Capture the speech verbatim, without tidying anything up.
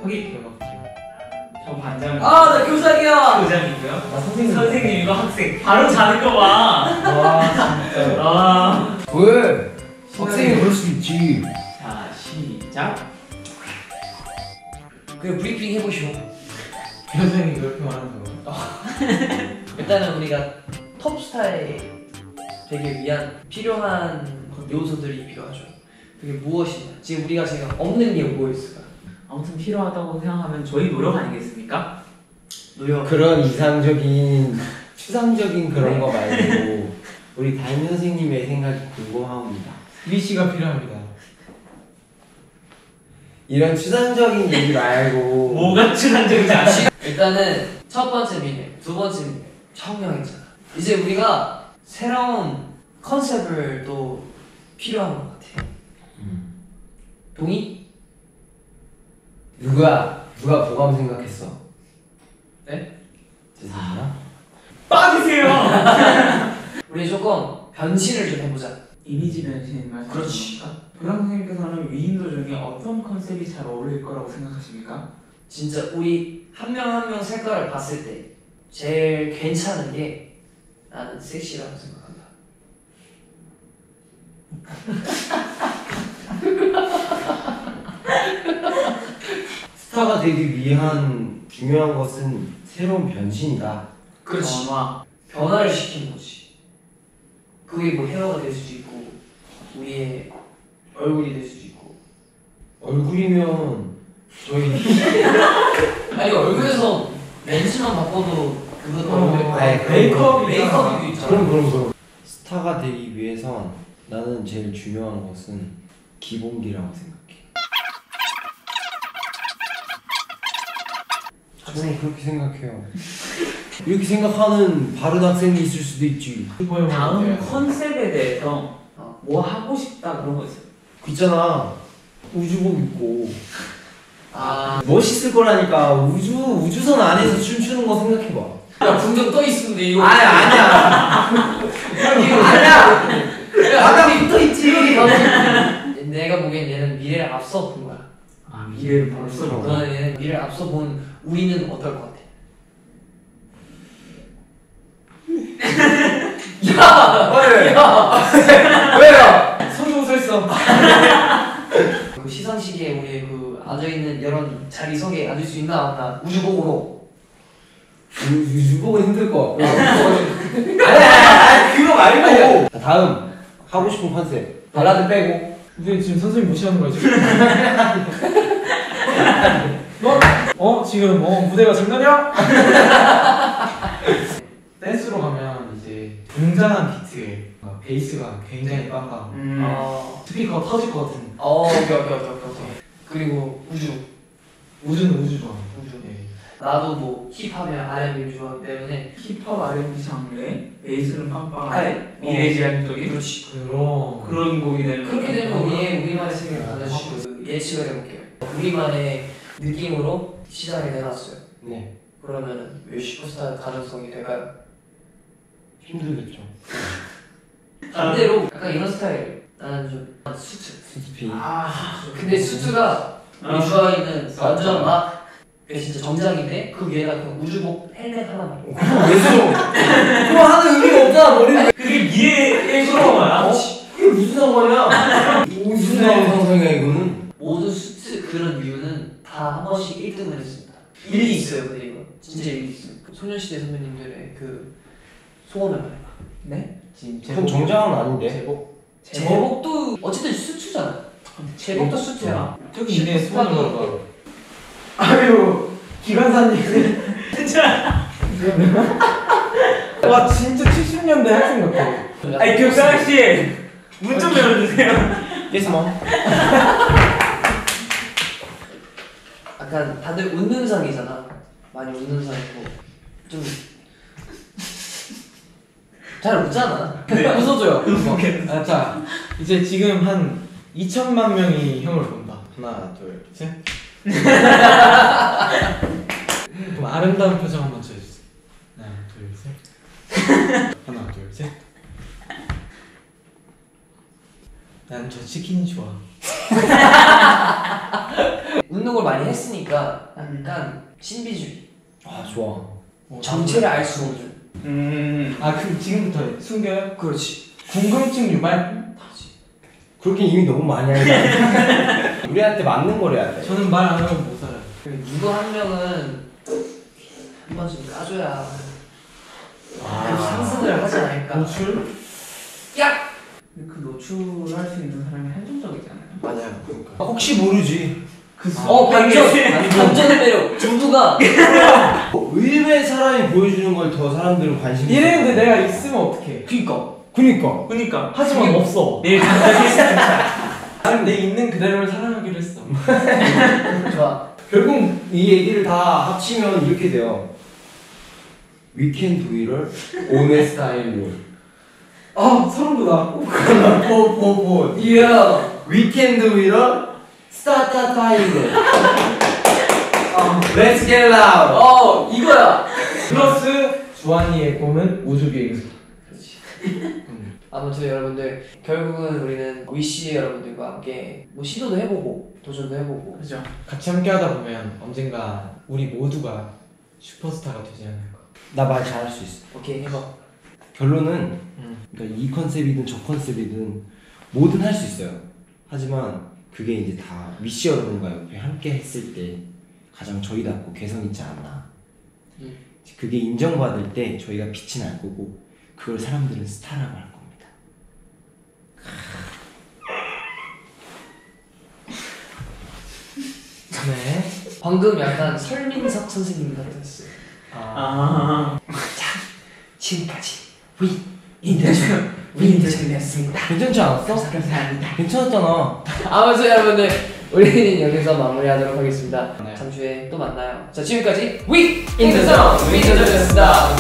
확인. 저 반장. 아, 나 교장이야. 교장이고요. 나 선생님. 선생님이고 학생. 바로 자는 거 봐. 와, 진짜. 아. 왜? 학생이 그럴 수 있지. 자, 시작. 그 브리핑 해보시오. 교장이 그렇게 말하는 거. 일단은 우리가 톱스타에 되기 위한 필요한 요소들이 필요하죠. 그게 무엇이냐? 지금 우리가 지금 없는 게 뭐였을까? 아무튼 필요하다고 생각하면 저희 노력 아니겠습니까? 노력. 그런 이상적인 추상적인 그런 거 말고 우리 담임 선생님의 생각이 궁금합니다. 리씨가 필요합니다. 이런 추상적인 얘기 말고 뭐가 추상적이지 않아? 일단은 첫 번째 미래, 두 번째 미래 청량했잖아. 이제 우리가 새로운 컨셉을 또 필요한 것 같아. 음. 동의? 누가 누가 보감 생각했어? 네? 죄송해요. 빠지세요. 우리 조금 변신을 좀 해보자. 이미지 변신 말씀하십니까? 그렇지. 교장 선생님께서는 위인도 중에 어떤 컨셉이 잘 어울릴 거라고 생각하십니까? 진짜 우리 한 명 한 명 색깔을 봤을 때 제일 괜찮은 게 나는 섹시라고 생각한다. 스타가 되기 위한 중요한 것은 새로운 변신이다. 그렇지. 변화. 변화를 시키는 거지. 그게 뭐 헤어가 될 수도 있고 우리의 얼굴이 될 수도 있고. 얼굴이면 저희 아니 얼굴에서 렌즈만 바꿔도 그것도 얼굴에 아이, 그럼, 메이크업 그럼. 메이크업이 있잖아. 그럼 그럼 그럼 스타가 되기 위해선 나는 제일 중요한 것은 기본기라고 생각해. 저는 그렇게 생각해요. 이렇게 생각하는 바른 학생이 있을 수도 있지. 다음 컨셉에 대해서 어. 뭐 하고 싶다 그런 거 있어요? 그 있잖아. 우주복 입고 아, 멋있을 거라니까. 우주 우주선 안에서 춤추는 거 생각해봐. 야 궁정 떠 있는데 이거. 아니 아니야. 아니야. 바닥 붙어 있지. 내가 보기엔 얘는 미래를 앞서 본 거야. 아 미래를 벌써 어. 너는 얘는 미래를 앞서 본 우리는 어떨 것 같아? 야! 왜? 야! 왜요? 손 들고 서 있어. 그 시상식에 우리 그 앉아있는 이런 자리석에 앉을 수 있나 없나 우주복으로. 우주복은 힘들 거. 아니 아니 그거 말고. 자, 다음 하고 싶은 컨셉. 발라드 빼고. 근데 지금 선생님 무시하는 거야 지금? 어? 어? 지금 어 무대가 장난이야? 댄스로 가면 이제 웅장한 비트에 베이스가 굉장히 빵빵 음. 어. 스피커 터질 것 같은 어, 오케이, 오케이, 오케이, 오케이. 그리고 우주. 우주는 우주 좋아. 우주. 예. 나도 뭐 힙합이나 알앤비를 좋아하기 때문에. 힙합 알앤비 장르에 베이스는 빵빵한 아니, 미래지향적인 그렇지. 그런 그런 곡이 되는 그렇게 되면 우리의 우리만의 세계를 가져주시고 그 예측을 해볼게요. 우리만의 느낌으로 시작을 해놨어요. 네. 그러면은 왜 슈퍼스타 가능성이 될까요? 힘들겠죠. 반대로 약간 이런 스타일. 나는 좀 수트. 스피. 아 근데 수트가 우리 좋아하는 완전 막 진짜 정장인데 그 위에다 그 우주복 헬멧 하나만. 왜 써? 그거 하는 의미가 없잖아 머리는. 그게 미래의 소로마야? 그게 무슨 상관이야? 무슨 상상이야 이거는? 모든 수트 그런 이유는 다 한 번씩 일 등을 했습니다. 일이 있어요, 근데 이거 진짜 일이 있어요. 소녀시대 선배님들의 그 소원을 말해봐. 네? 지금 그건 정장은 아닌데. 제복 제복도 어쨌든 수트잖아. 제복도 수트야. 저기 있네 슈퍼스타도- 소원을 걸어봐. 아유 기관사님 진짜 와 진짜 칠십 년대 학생 같아. 아니 교장 씨 문 좀 열어주세요. Yes, mom. 약간 다들 웃는 상이잖아. 많이 웃는 상이고 좀 잘 웃잖아. 네. 웃어줘요. 아, 자 이제 지금 한 이천만 명이 형을 본다. 하나 둘 셋. 그럼 아름다운 표정 한번 쳐주세요. 하나 둘 셋. 하나 둘 셋. 난 저 치킨이 좋아. 웃는 걸 많이 했으니까 약간 신비주의. 아 좋아. 정체를 알 수 없는. 음. 아 그럼 지금부터 숨겨요? 그렇지. 궁금증 유발? 그렇게 이미 너무 많이 하니까 우리한테 맞는 걸 해야 돼. 저는 말 안 하면 못 살아요. 누구 한 명은 한 번쯤 까줘야 아. 상승을 하지 않을까. 노출? 야! 근데 그 노출할 수 있는 사람이 한정적이잖아요. 맞아요. 아, 혹시 모르지. 그 어 반전! 반전의 매력. 두부가 의외의 사람이 보여주는 걸 더 사람들은 관심이 이랬는데 내가 있으면 어떡해? 그니까. 그니까 그니까 하지만 그게 없어. 내일 감각이 있으니까 나는 내 있는 그대로를 사랑하기로 했어. 좋아. 결국 이 얘기를 다 합치면 이렇게 돼요. We can do it on a style. 아 소름 돋아. 포포포. 이야. We can do it start style. Let's get loud. 어 이거야. 플러스 주한이의 꿈은 우주 비행사. 그렇지. 아무튼 여러분들 결국은 우리는 위시 여러분들과 함께 뭐 시도도 해보고 도전도 해보고. 그죠. 같이 함께 하다 보면 언젠가 우리 모두가 슈퍼스타가 되지 않을까. 나 말 잘할 수 있어. 오케이 해봐. 결론은 음. 그러니까 이 컨셉이든 저 컨셉이든 뭐든 할 수 있어요. 하지만 그게 이제 다 위시 여러분과 옆에 함께 했을 때 가장 저희답고 개성 있지 않나. 음. 그게 인정받을 때 저희가 빛이 날 거고 그걸 사람들은 스타라고 할 겁니다. 네. 방금 약간 설민석 선생님 같았어요. 아. 지금까지 위 인터뷰 위 인터뷰였습니다. 괜찮지 않았어? 감사합니다. 괜찮았잖아. 아무튼 여러분들 우리는 여기서 마무리하도록 하겠습니다. 네. 잠시 후에 또 만나요. 자 지금까지 위 인터뷰 위 인터뷰였습니다.